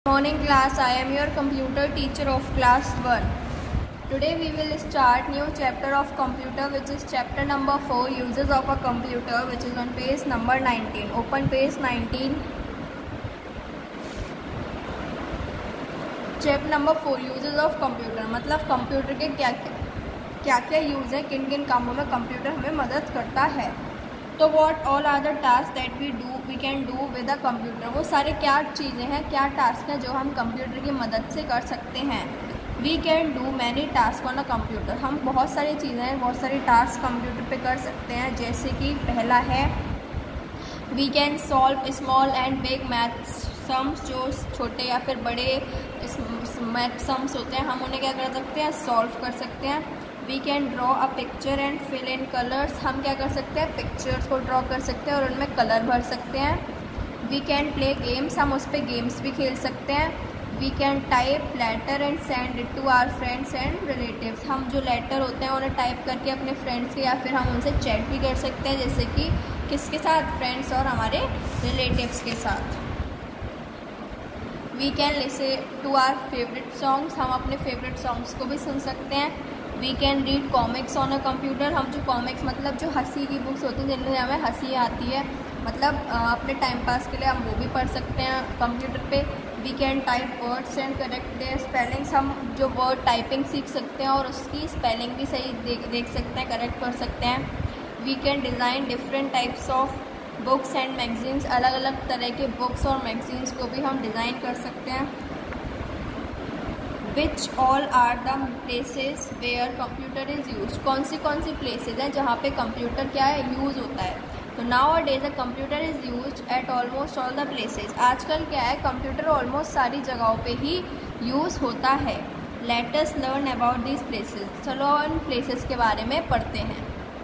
Morning class, I am your computer teacher of class 1. Today we will start new chapter of computer, which is chapter number 4, uses of a computer, which is on page number 19. Open page 19. Chapter number 4 uses of computer, मतलब computer के क्या क्या use है, किन किन कामों में computer हमें मदद करता है। तो what all are the task that we can do with a computer, वो सारे क्या चीज़ें हैं, क्या टास्क हैं जो हम कंप्यूटर की मदद से कर सकते हैं। We can do many task on a computer, हम बहुत सारी चीज़ें हैं, बहुत सारे टास्क कंप्यूटर पे कर सकते हैं। जैसे कि पहला है we can solve small and big maths sums, जो छोटे या फिर बड़े मैथ सम्स होते हैं हम उन्हें क्या कर सकते हैं, सॉल्व कर सकते हैं। We can draw a picture and fill in colours, हम क्या कर सकते हैं, पिक्चर्स को ड्रॉ कर सकते हैं और उनमें कलर भर सकते हैं। वी कैन प्ले गेम्स, हम उस पर गेम्स भी खेल सकते हैं। We can type letter and send it to our friends and relatives, हम जो लेटर होते हैं उन्हें टाइप करके अपने फ्रेंड्स के या फिर हम उनसे चैट भी कर सकते हैं, जैसे कि किसके साथ, फ्रेंड्स और हमारे रिलेटिव्स के साथ। We can listen to our favourite songs, हम अपने फेवरेट सॉन्ग्स को भी सुन सकते हैं। We can read comics on a computer, हम जो कॉमिक्स मतलब जो हंसी की बुक्स होती हैं जिनमें हमें हंसी आती है, मतलब अपने टाइम पास के लिए हम वो भी पढ़ सकते हैं कंप्यूटर पे। We can type words and correct their spellings, हम जो वर्ड टाइपिंग सीख सकते हैं और उसकी स्पेलिंग भी सही देख सकते हैं, करेक्ट कर सकते हैं। We can design different types of books and magazines, अलग अलग तरह के बुक्स और मैगजीन्स को भी हम डिज़ाइन कर सकते हैं। Which all are the places where computer is use, कौन सी प्लेसेस हैं जहाँ पे कंप्यूटर क्या है, यूज़ होता है। तो nowadays the computer is use at almost all the places, आजकल क्या है, कंप्यूटर ऑलमोस्ट सारी जगहों पे ही यूज़ होता है। Let us learn about these places, चलो इन प्लेसेस के बारे में पढ़ते हैं।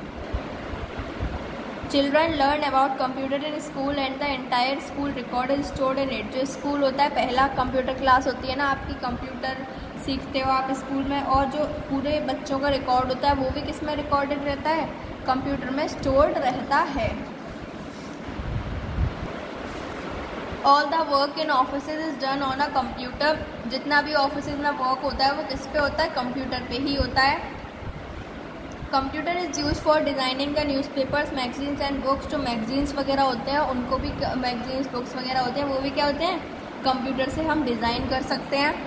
Children learn about computer in school and the entire school record is stored in it, जो स्कूल होता है, पहला कंप्यूटर क्लास होती है ना आपकी, कंप्यूटर सीखते हो आप स्कूल में, और जो पूरे बच्चों का रिकॉर्ड होता है वो भी किस में रिकॉर्डेड रहता है, कंप्यूटर में स्टोर्ड रहता है। All the work in office is done on a computer, जितना भी ऑफिस में वर्क होता है वो किस पे होता है, कंप्यूटर पे ही होता है। Computer is use for designing the newspapers magazines and books, जो मैगजीन्स वगैरह होते हैं उनको भी, मैगजीन्स बुक्स वगैरह होते हैं वो भी क्या होते हैं, कंप्यूटर से हम डिज़ाइन कर सकते हैं।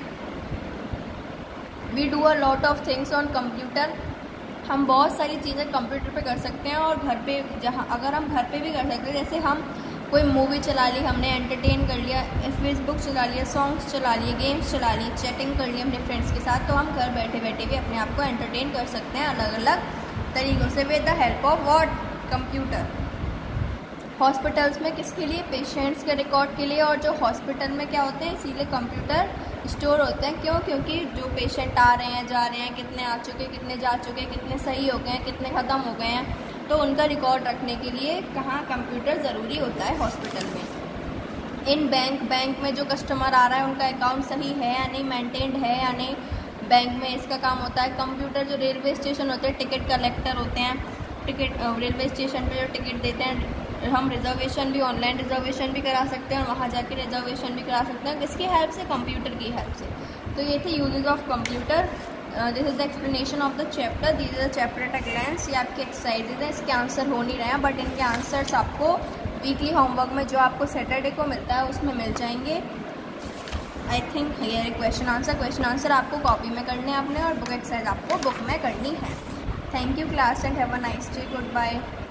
We do a lot of things on computer, हम बहुत सारी चीज़ें कंप्यूटर पे कर सकते हैं और घर पे, जहाँ अगर हम घर पे भी कर सकते हैं, जैसे हम कोई मूवी चला ली, हमने एंटरटेन कर लिया, फेसबुक चला लिया, सॉन्ग्स चला लिए, गेम्स चला ली, चैटिंग कर ली अपने फ्रेंड्स के साथ, तो हम घर बैठे बैठे भी अपने आप को एंटरटेन कर सकते हैं अलग अलग तरीक़ों से with the help of what, computer. Hospitals में किसके लिए, पेशेंट्स के रिकॉर्ड के लिए, और जो हॉस्पिटल में क्या होते हैं, इसीलिए कंप्यूटर स्टोर होते हैं। क्यों, क्योंकि जो पेशेंट आ रहे हैं, जा रहे हैं, कितने आ चुके, कितने जा चुके, कितने सही हो गए हैं, कितने ख़त्म हो गए हैं, तो उनका रिकॉर्ड रखने के लिए कहाँ कंप्यूटर ज़रूरी होता है हॉस्पिटल में। इन बैंक में जो कस्टमर आ रहा है उनका अकाउंट सही है या नहीं, मेंटेन्ड है या नहीं, बैंक में इसका काम होता है। कंप्यूटर जो रेलवे स्टेशन होते हैं, टिकट कलेक्टर होते हैं, टिकट रेलवे स्टेशन पे जो टिकट देते हैं, हम रिजर्वेशन भी, ऑनलाइन रिजर्वेशन भी करा सकते हैं और वहाँ जाके रिजर्वेशन भी करा सकते हैं, किसकी हेल्प से, कंप्यूटर की हेल्प से। तो ये थे uses of computer. This is the explanation of the chapter, this is the chapter at a glance. ये आपके एक्सरसाइजेज हैं, इसके आंसर हो नहीं रहे हैं, बट इनके आंसर्स आपको वीकली होमवर्क में जो आपको सैटरडे को मिलता है उसमें मिल जाएंगे। आई थिंक ये क्वेश्चन आंसर आपको कॉपी में करने हैं अपने, और बुक एक्सरसाइज आपको बुक में करनी है। Thank you class and have a nice day, good bye.